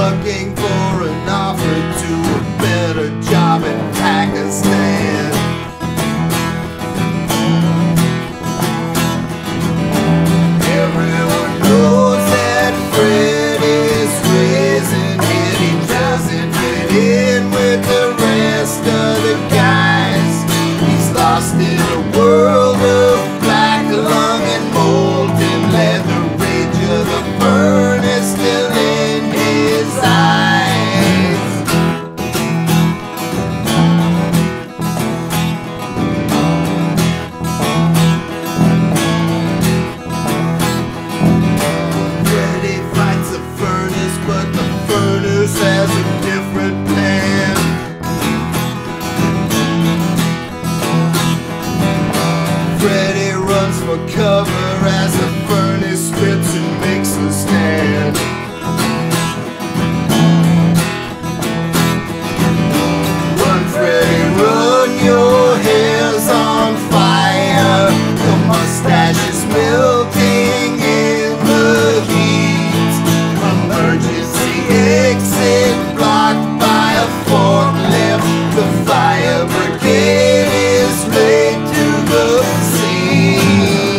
looking for an offer to a better job in Pakistan. Everyone knows that Freddy's raising it. He doesn't fit in with the rest of the guys. He's lost in a world of black lung and molten leather. Rage of the furnace still in his eyes. Freddy fights the furnace, but the furnace has a different plan. Freddy runs for cover as the furnace spits and makes a stand. Run, Freddy, run, your hair's on fire. Your mustache is melting in the heat. Emergency exit blocked by a forklift. The fire brigade is late to the scene.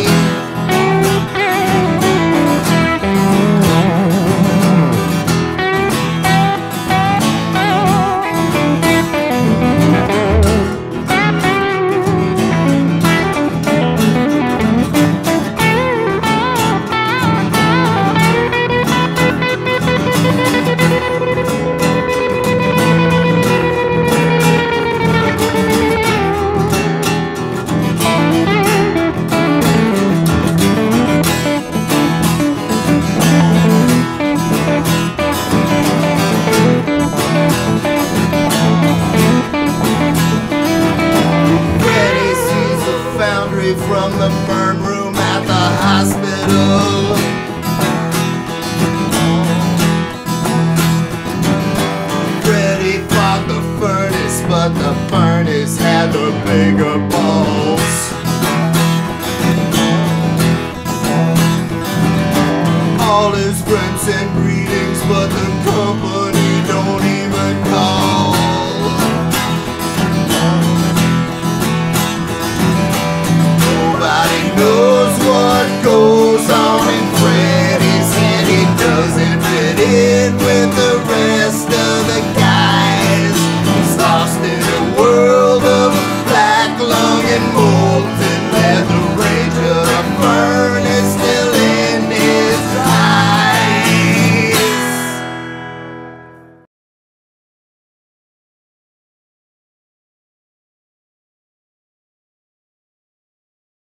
From the burn room at the hospital. Freddy fought the furnace, but the furnace had the bigger balls. All his friends send greetings, but the company don't even call.